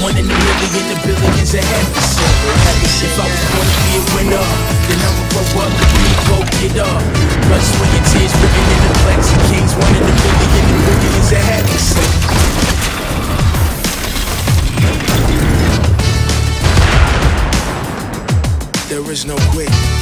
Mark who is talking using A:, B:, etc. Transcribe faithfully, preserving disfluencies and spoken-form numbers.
A: one in a million, the billions a happy shit. If I was born to be a winner, then I'ma grow up and we broke it up. Blood, sweat, and tears written in the flags of kings, one in a million, the billions a happy shit. There is no quit.